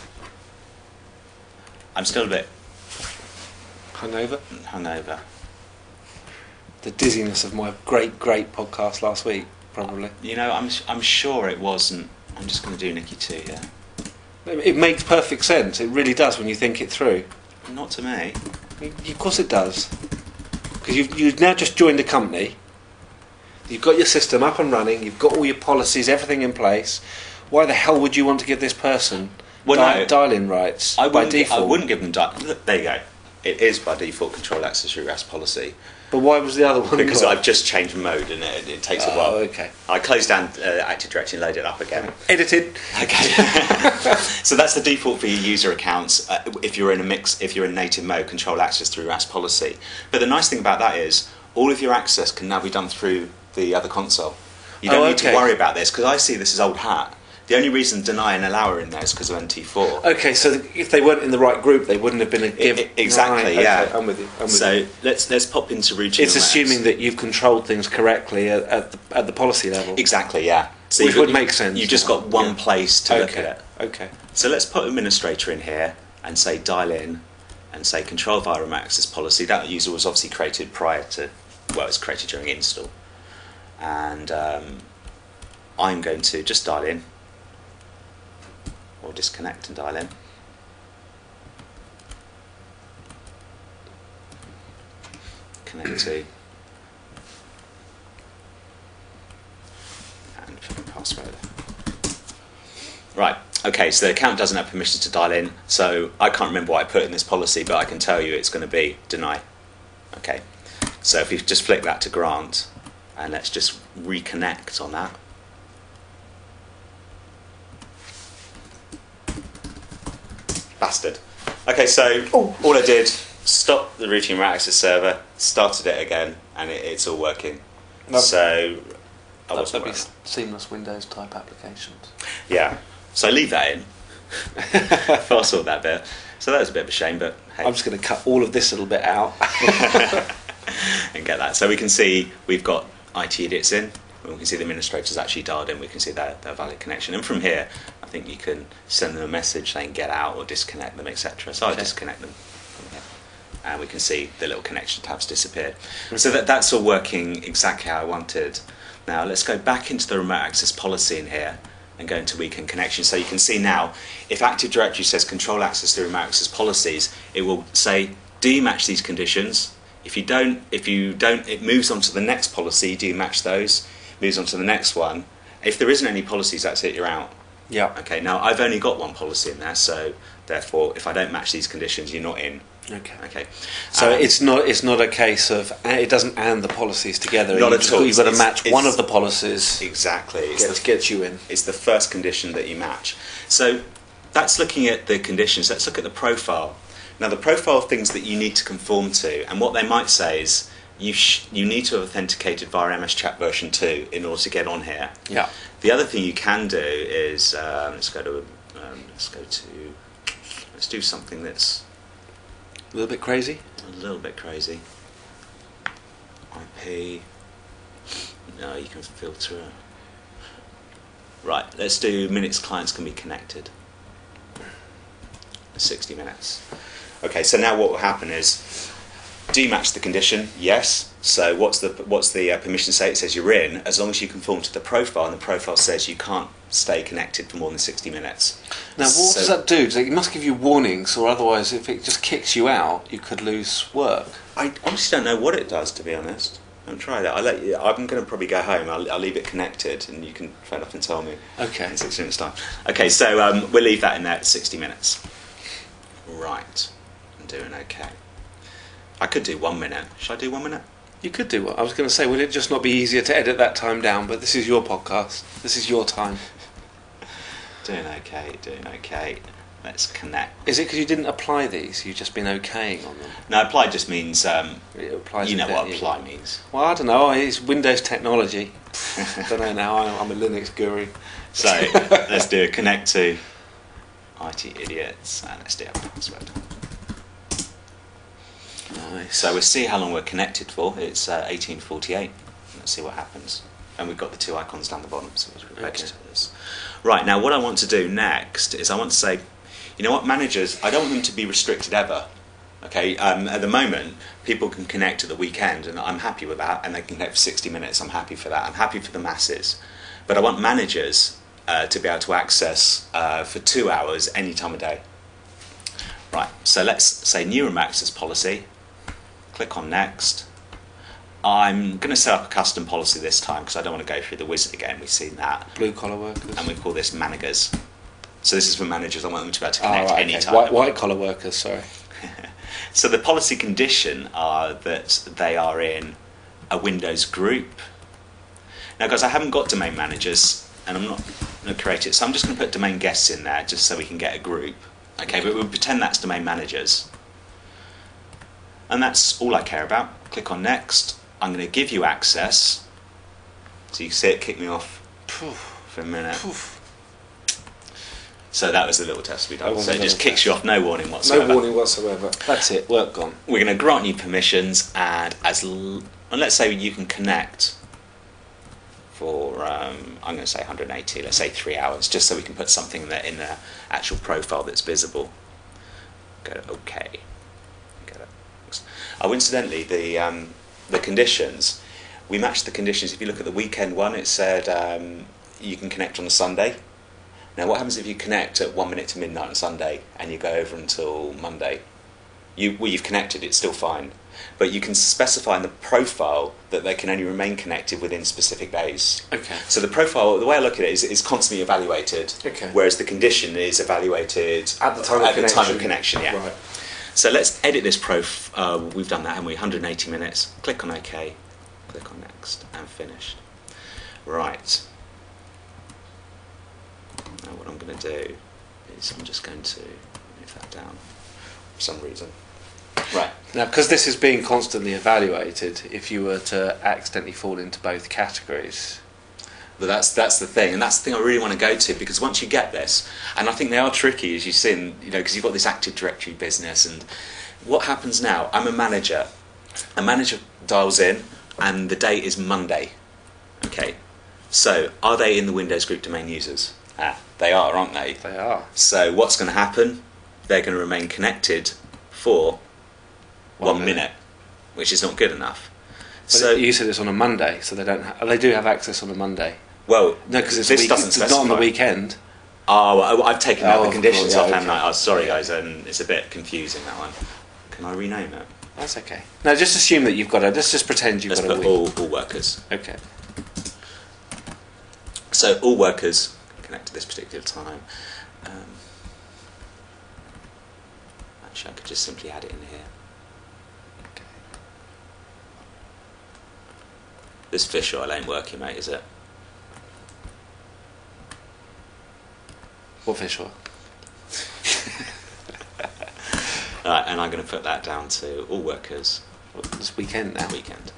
I'm still a bit Hungover? hungover. The dizziness of my great, great podcast last week, probably. You know, I'm I'm sure it wasn't. I'm just going to do Nicky two, yeah. It it makes perfect sense. It really does when you think it through. Not to me. Of course it does. Because you've, you've now just joined a company. You've got your system up and running. You've got all your policies, everything in place. Why the hell would you want to give this person Well, di- no. dial-in rights I by wouldn't, gi- default? I wouldn't give them. Di- Look, there you go. It is by default control access through R A S policy But why was the other one because not? I've just changed mode and it, it takes Oh, a while. okay. I closed down uh, Active Directory and loaded it up again. Edited. Okay. So that's the default for your user accounts. Uh, if you're in a mix, if you're in native mode, control access through R A S policy. But the nice thing about that is all of your access can now be done through the other console. You don't Oh, need okay. to worry about this because I see this as old hat. The only reason deny and allow are in there is because of N T four. Okay, so if they weren't in the right group, they wouldn't have been a give. I- I- exactly, Right, yeah. okay, I'm with you. I'm with So you. let's let's pop into routine. It's assuming that you've controlled things correctly at, at, the, at the policy level. Exactly, yeah. So Which you've- would make sense. You've just got one Yeah. place to look Okay. at it. Okay. So let's put administrator in here and say dial in and say control via remote access policy. That user was obviously created prior to, well, it was created during install. And um, I'm going to just dial in or disconnect and dial in. Connect to and put the password. Right, okay, so the account doesn't have permission to dial in, so I can't remember what I put in this policy, but I can tell you it's going to be deny. Okay, so if you just flick that to grant, and let's just reconnect on that. Bastard. Okay, so Oh. all I did, stop the routine route access server, started it again, and it, it's all working. Lovely. So, I That, wasn't that'd be worried. seamless Windows type applications. Yeah. So leave that in. Fast forward that bit. So that was a bit of a shame, but hey, I'm just going to cut all of this little bit out. and get that. So we can see we've got I T idiots in. We can see the administrators actually dialed in. We can see their, their valid connection. And from here, I think you can send them a message saying get out or disconnect them, et cetera. So I Okay. disconnect them from here. And we can see the little connection tabs disappeared. So that, that's all working exactly how I wanted. Now let's go back into the remote access policy in here and go into weekend connection. So you can see now, if Active Directory says control access through remote access policies, it will say, do you match these conditions? If you don't, if you don't, it moves on to the next policy, do you match those? Moves on to the next one. If there isn't any policies, that's it, you're out. Yeah. Okay, now I've only got one policy in there, so therefore, if I don't match these conditions, you're not in. Okay. Okay. So Um, it's not it's not a case of uh, it doesn't and the policies together. Not you at just- all. You've got to It's- match it's- one of the policies. Exactly. It's Gets, the, gets you in. it's the first condition that you match. So that's looking at the conditions. Let's look at the profile. Now, the profile things that you need to conform to, and what they might say is you sh- you need to have authenticated via M S Chat version two in order to get on here. Yeah. The other thing you can do is um, let's go to um, let's go to let's do something that's A little bit crazy. a little bit crazy. I P. No, you can filter it. Right, let's do minutes clients can be connected. sixty minutes. Okay, so now what will happen is, do you match the condition? Yes. So what's the what's the uh, permission say? It says you're in, as long as you conform to the profile, and the profile says you can't stay connected for more than sixty minutes. Now, what So- does that do? Does it it must give you warnings, or otherwise, if it just kicks you out, you could lose work. I honestly don't know what it does, to be honest. I'll try that. I'll let you, I'm going to probably go home. I'll, I'll leave it connected, and you can phone up and tell me Okay. in sixty minutes' time. Okay, so um, we'll leave that in there at sixty minutes. Right, I'm doing okay. I could do one minute. Should I do one minute? You could do what I was going to say. Would it just not be easier to edit that time down? But this is your podcast. This is your time. Doing okay, doing okay. Let's connect. Is it because you didn't apply these? You've just been okaying on them. No, apply just means um, It applies you know with what it, apply means. Well, I don't know. It's Windows technology. I don't know now. I'm I'm a Linux guru. So let's do a connect to I T idiots, and let's do a password. Nice. So we'll see how long we're connected for. It's uh, eighteen forty-eight. Let's see what happens. And we've got the two icons down the bottom, so we'll Okay. register this. Right, now what I want to do next is I want to say, you know what, managers, I don't want them to be restricted ever. Okay, um, at the moment, people can connect at the weekend, and I'm happy with that, and they can connect for sixty minutes, I'm happy for that, I'm happy for the masses. But I want managers uh, to be able to access uh, for two hours any time of day. Right, so let's say new room access policy, click on next. I'm going to set up a custom policy this time because I don't want to go through the wizard again, we've seen that. Blue collar workers. And we call this managers. So this is for managers, I want them to be able to connect oh, right, any okay. time. White, white collar workers, sorry. So the policy condition are that they are in a Windows group. Now guys, I haven't got domain managers and I'm not going to create it, so I'm just going to put domain guests in there just so we can get a group. Okay, but we'll pretend that's domain managers. And that's all I care about. Click on next. I'm going to give you access. So you can see it kick me off for a minute. So that was the little test we done. So it just kicks you off, no warning whatsoever. No warning whatsoever. That's it, work gone. We're going to grant you permissions, and as l- and let's say you can connect for um, I'm going to say one hundred eighty. Let's say three hours, just so we can put something there in the actual profile that's visible. Go to OK. Go to, oh, incidentally, the um, the conditions. We matched the conditions. If you look at the weekend one, it said um, you can connect on a Sunday. Now, what happens if you connect at one minute to midnight on Sunday and you go over until Monday? You, well, you've connected, it's still fine. But you can specify in the profile that they can only remain connected within specific days. Okay. So the profile, the way I look at it is, is constantly evaluated. Okay. Whereas the condition is evaluated at the time at of the connection. time of connection. Yeah. Right. So let's edit this prof. Uh, we've done that, haven't we? one hundred eighty minutes. Click on OK. Click on next and finished. Right. Now what I'm going to do is I'm just going to move that down for some reason. Right. Now, because this is being constantly evaluated, if you were to accidentally fall into both categories. But that's that's the thing, and that's the thing I really want to go to, because once you get this, and I think they are tricky, as you've seen, you know, because you've got this Active Directory business, and what happens now? I'm a manager. A manager dials in, and the date is Monday. Okay. So, are they in the Windows Group domain users? Ah, they are, aren't they? They are. So what's going to happen? They're going to remain connected for one, one minute. minute, which is not good enough. But so you said it's on a Monday, so they don't. Ha- they do have access on a Monday. Well, no, because it's, this week- doesn't it's specify. not on the weekend. Oh, I- I've taken out Oh, the conditions yeah, off, okay. haven't I? Oh, sorry, guys, and it's a bit confusing, that one. Can I rename it? That's okay. No, just assume that you've got a. Let's just pretend you've Let's got a put week. all, all workers. Okay. So all workers connect to this particular time. Um, actually, I could just simply add it in here. Okay. This fish oil ain't working, mate, is it? What fish oil? Alright, and I'm going to put that down to all workers. It's weekend now. Weekend.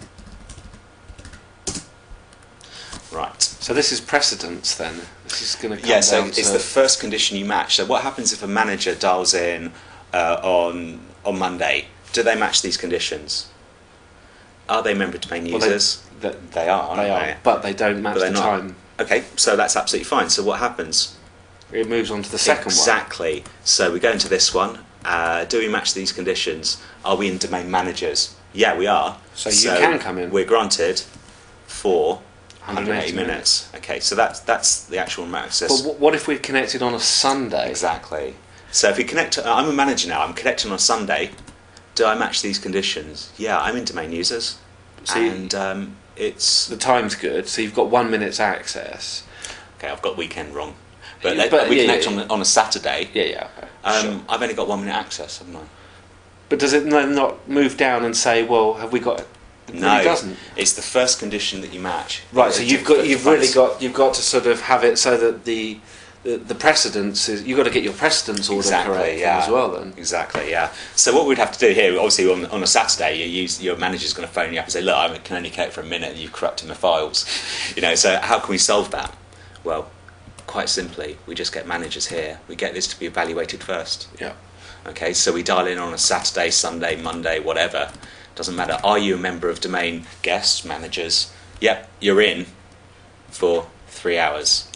Right. So this is precedence then. This is going to come Yeah, so down it's to the first condition you match. So what happens if a manager dials in uh, on on Monday? Do they match these conditions? Are they member domain Well, they- users? that- they are, aren't they are, but they don't match But they're the not. time. Okay, so that's absolutely fine. So what happens? It moves on to the second one. Exactly. So we go into this one. Uh, do we match these conditions? Are we in domain managers? Yeah, we are. So you can come in. We're granted for one hundred eighty one hundred eighty minutes. Okay, so that's that's the actual remote access. But wh- what if we connected on a Sunday? Exactly. So if we connect, to, I'm a manager now. I'm connecting on a Sunday. Do I match these conditions? Yeah, I'm in domain users, So you- and um, it's The time's good, so you've got one minute's access. okay. I've got weekend wrong, but, Yeah, let- but we yeah, connect yeah, on yeah. a- on a Saturday. Yeah, yeah. Okay. Um, Sure. I've only got one minute access, haven't I? But does it no- not move down and say, well, have we got? It No, really doesn't. It's the first condition that you match. Right, so It you've took got fifty you've really months. got you've got to sort of have it so that the the, the precedence is you've got to get your precedence order Exactly, correct yeah. as well. Then Exactly, yeah. So what we'd have to do here, obviously, on, on a Saturday, you use your manager's going to phone you up and say, "Look, I can only connect for a minute, and you've corrupted my files." You know, so how can we solve that? Well, quite simply, we just get managers here. We get this to be evaluated first. yeah, Okay, so we dial in on a Saturday, Sunday, Monday, whatever. Doesn't matter. Are you a member of domain guests, managers? Yep, you're in for three hours. yeah.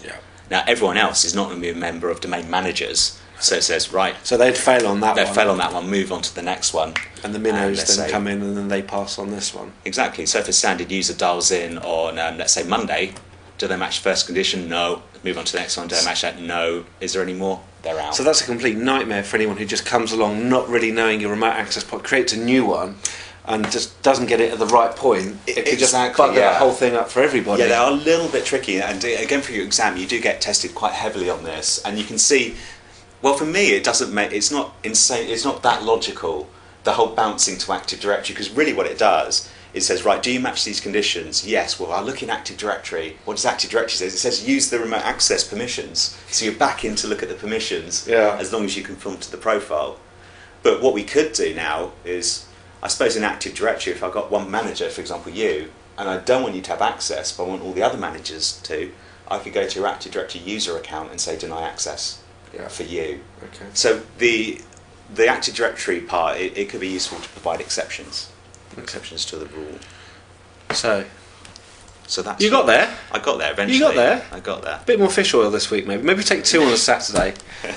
Now, everyone else is not going to be a member of domain managers, so it says, right, So they'd fail on that they one. fail on that one, move on to the next one. And the minnows let's then say- come in and then they pass on this one. Exactly. So if a standard user dials in on, um, let's say, Monday, do they match first condition? No. Move on to the next one. Do they match that? No. Is there any more? They're out. So that's a complete nightmare for anyone who just comes along not really knowing your remote access pod, creates a new one, and just doesn't get it at the right point. It, could just Exactly, bugger yeah. the whole thing up for everybody. Yeah, they are a little bit tricky, and uh, again for your exam, you do get tested quite heavily on this, and you can see. Well, for me, it doesn't make. It's not insane. It's not that logical. The whole bouncing to Active Directory, because really, what it does, it says, right, do you match these conditions? Yes. Well, I'll look in Active Directory. What does Active Directory say? It says use the remote access permissions. So you're back in to look at the permissions, Yeah. as long as you conform to the profile. But what we could do now is, I suppose in Active Directory, if I've got one manager, for example you, and I don't want you to have access, but I want all the other managers to, I could go to your Active Directory user account and say deny access Yeah. for you. Okay. So the the Active Directory part, it, it could be useful to provide exceptions, exceptions to the rule. So So that's you got there. I got there eventually. You got there. I got there. A bit more fish oil this week, maybe. Maybe take two on a Saturday.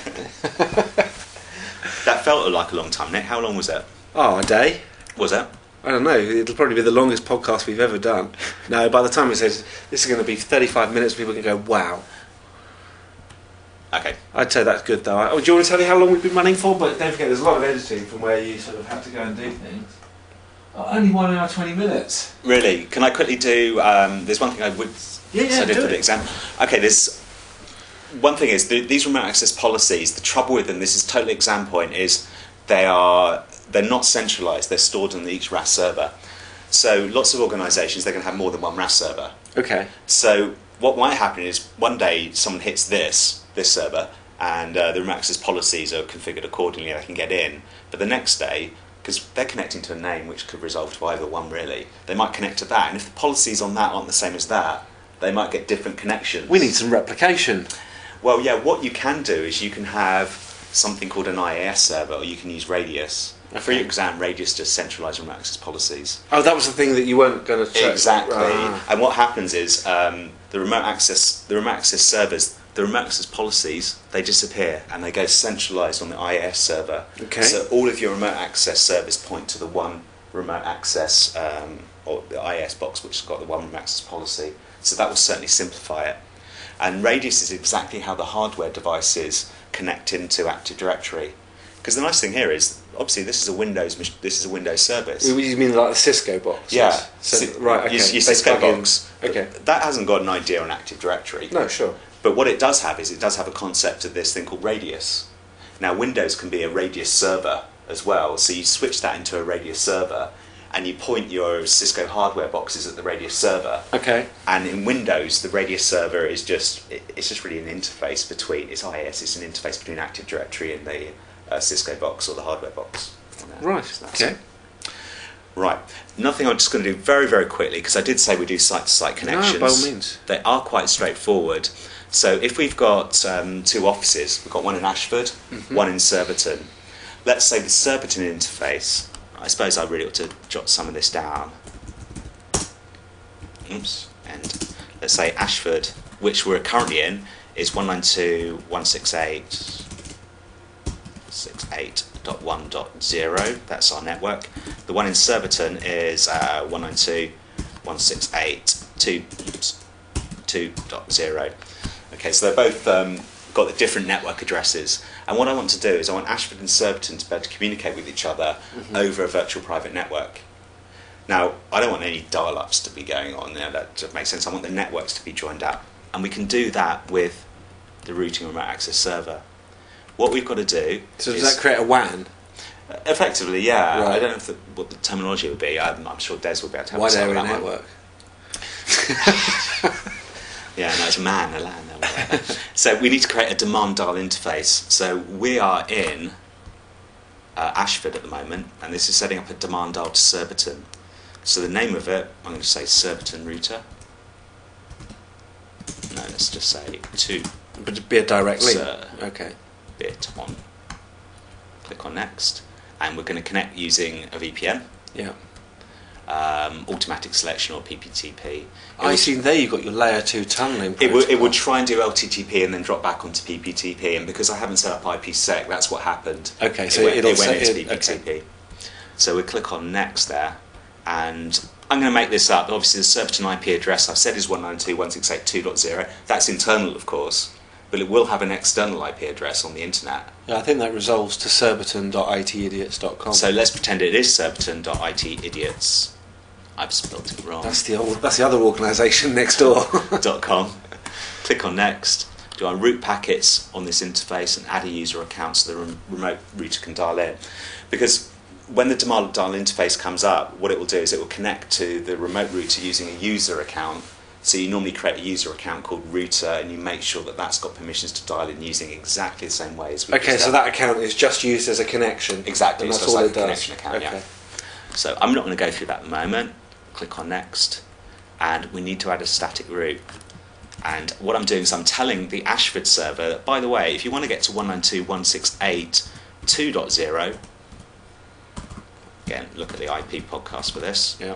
That felt like a long time. Nick, how long was that? Oh, a day. Was that? I don't know. It'll probably be the longest podcast we've ever done. No, by the time it says this is going to be thirty-five minutes, people can go, wow. Okay. I'd say that's good, though. Oh, do you want to tell me how long we've been running for? But don't forget, there's a lot of editing from where you sort of have to go and do things. Oh, only one hour, twenty minutes. Really? Can I quickly do? Um, there's one thing I would. Yeah, yeah, so I did do for the it. exam. Okay. There's one thing is the, these remote access policies. The trouble with them, this is totally exam point, is they are they're not centralised. They're stored on each R A S server. So lots of organisations, they're going to have more than one R A S server. Okay. So what might happen is one day someone hits this this server and uh, the remote access policies are configured accordingly. They can get in, but the next day, because they're connecting to a name which could resolve to either one really, they might connect to that. And if the policies on that aren't the same as that, they might get different connections. We need some replication. Well, yeah. What you can do is you can have something called an I A S server, or you can use Radius. For your exam, Radius just centralise remote access policies. Oh, that was the thing that you weren't going to check. Exactly. Ah. And what happens is um, the remote access, the remote access servers, the remote access policies, they disappear and they go centralised on the I A S server. Okay. So all of your remote access servers point to the one remote access um, or the I A S box, which has got the one remote access policy. So that will certainly simplify it. And Radius is exactly how the hardware devices connect into Active Directory. Because the nice thing here is, obviously, this is a Windows mach- this is a Windows service. You mean like the Cisco box? Yeah. So, Si- right, okay. Your, your They Cisco plug in. box. Okay. That hasn't got an idea on Active Directory. No, sure. But what it does have is it does have a concept of this thing called Radius. Now, Windows can be a Radius server as well. So you switch that into a Radius server and you point your Cisco hardware boxes at the Radius server. Okay. And in Windows, the Radius server is just, it, it's just really an interface between, it's I A S, it's an interface between Active Directory and the uh, Cisco box or the hardware box. Right, So that's okay. it. Right. Another thing I'm just going to do very, very quickly, because I did say we do site-to-site connections. No, by all means. They are quite straightforward. So if we've got um, two offices, we've got one in Ashford, Mm-hmm. one in Surbiton. Let's say the Surbiton interface, I suppose I really ought to jot some of this down. Oops. And let's say Ashford, which we're currently in, is one ninety-two dot one sixty-eight dot sixty-eight dot one dot zero. That's our network. The one in Surbiton is uh, one ninety-two dot one sixty-eight dot two dot zero. Okay, so they're both um, got the different network addresses. And what I want to do is I want Ashford and Surbiton to be able to communicate with each other mm-hmm. over a virtual private network. Now, I don't want any dial-ups to be going on. You know, that makes sense. I want the networks to be joined up. And we can do that with the routing remote access server. What we've got to do So is... does that create a W A N? Effectively, yeah. Right. I don't know if the, what the terminology would be. I'm, I'm sure Des will be able to help Wide us out area with that one. network. Yeah, no, it's a man, a LAN. no, whatever. So we need to create a demand dial interface. So we are in uh, Ashford at the moment, and this is setting up a demand dial to Surbiton. So the name of it, I'm going to say Surbiton router. No, let's just say to But it'd be a direct link. Sir. Okay. bit on. Click on next, and we're going to connect using a V P N. Yeah. um, automatic selection or P P T P. It I would- see. There you've got your layer two tunneling. It would, it would protocol. try and do L T T P and then drop back onto P P T P, and because I haven't set up I P sec, that's what happened. Okay, it so went, it'll it went say- into it- P P T P. So we click on next there, and I'm going to make this up. Obviously, the Surbiton I P address I've said is one ninety-two dot one sixty-eight dot two dot zero. That's internal, of course, but it will have an external I P address on the internet. Yeah, I think that resolves to surbiton dot I T idiots dot com. So let's pretend it is surbiton dot I T idiots. I've spelled it wrong. that's the old. That's the other organisation next door. dot com. Click on next. Do I route packets on this interface and add a user account so the rem- remote router can dial in? Because when the demand dial interface comes up, what it will do is it will connect to the remote router using a user account. So you normally create a user account called router, and you make sure that that's got permissions to dial in using exactly the same way as we Okay, just so done. that account is just used as a connection. Exactly, and so that's it's all like it a does. connection account, okay. yeah. So I'm not going to go through that at the moment. Click on next, and we need to add a static route. And what I'm doing is I'm telling the Ashford server that, by the way, if you want to get to one ninety-two dot one sixty-eight dot two dot zero, again, look at the I P podcast for this, Yeah.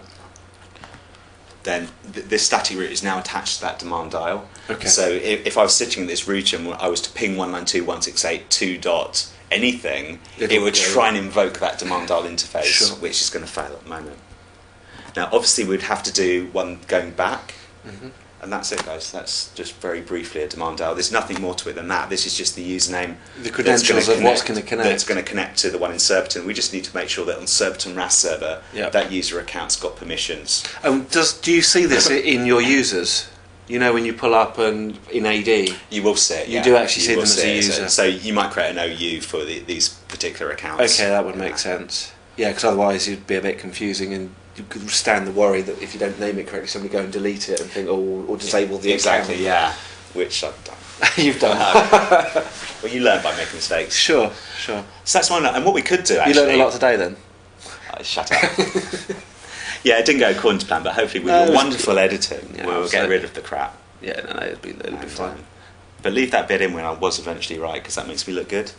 then th- this static route is now attached to that demand dial. Okay. So if, if I was sitting in this router and I was to ping one ninety-two dot one sixty-eight dot two dot anything, It'll it would go- try and invoke that demand dial interface, Sure. which is going to fail at the moment. Now, obviously, we'd have to do one going back, Mhm. and that's it, guys. That's just very briefly a demand dial. There's nothing more to it than that. This is just the username. The credentials of what's going to connect. That's going to connect to the one in Surbiton. We just need to make sure that on Surbiton R A S server, Yep. that user account's got permissions. Um, does do you see this i- in your users? You know, when you pull up and in A D. You will see it. You yeah. do actually see will them as a it. user. So, so you might create an O U for the, these particular accounts. Okay, that would make Yeah. sense. Yeah, because otherwise it'd be a bit confusing, and you could stand the worry that if you don't name it correctly, somebody go and delete it and think, oh, or disable the Exactly. account. Yeah. Which I've done. You've done. Well, you learn by making mistakes. Sure, sure. So that's one. And what we could do actually. You learned a lot today, then. Oh, shut up. Yeah, it didn't go according to plan, but hopefully with No, it your was- wonderful editing, Yeah, we'll so- get rid of the crap. Yeah, no, no, it'll be, it'll be And, fine. um, but leave that bit in when I was eventually right, because that makes me look good.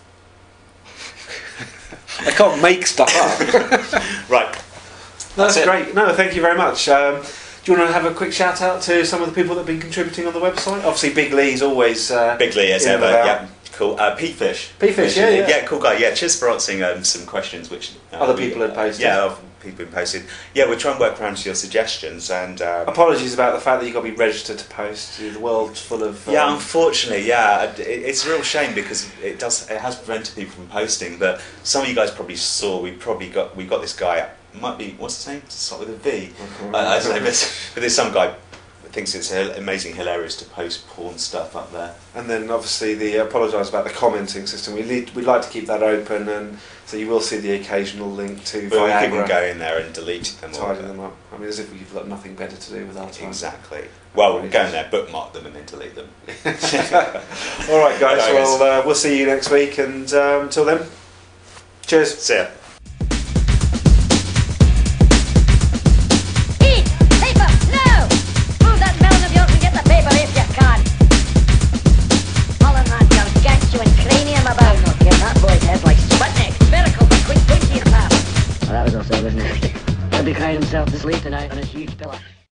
I can't make stuff up. Right. No, that's That's it. great. No, thank you very much. Um, do you want to have a quick shout out to some of the people that have been contributing on the website? Obviously, Big Lee's always uh, Big Lee as in and ever. about. Yeah. Cool. Uh, Pete Fish. Pete Fish, yeah, yeah. Yeah, cool guy. Yeah, cheers for answering um, some questions which uh, Other we- people had posted. Yeah, other people had posted. Yeah, we'll try and work around to your suggestions and. Um, Apologies about the fact that you've got to be registered to post. The world's full of. Um, Yeah, unfortunately, yeah, it, it's a real shame because it does it has prevented people from posting. But some of you guys probably saw we probably got we got this guy. Might be what's his name? Start with a V. Mhm. I, I don't know, but, but there's some guy that thinks it's hil- amazing, hilarious to post porn stuff up there. And then obviously the apologise about the commenting system. We lead, we'd like to keep that open, and so you will see the occasional link to But we Viagra couldn't go in there and delete them all. tidying them up. I mean, as if we've got nothing better to do with our time. Exactly. Well, we'll go in there, bookmark them, and then delete them. All right, guys. Right, Well, uh, we'll see you next week, and um, until then, cheers. See ya. Eat paper, no! Move that melon of yours and get the paper if you can. Pulling that gargantuan cranium about. I'll give that boy's head like Sputnik. Spherical but quick twitchy and fast. Well, that was also, wasn't it? He'll be crying himself to sleep tonight on his huge pillow.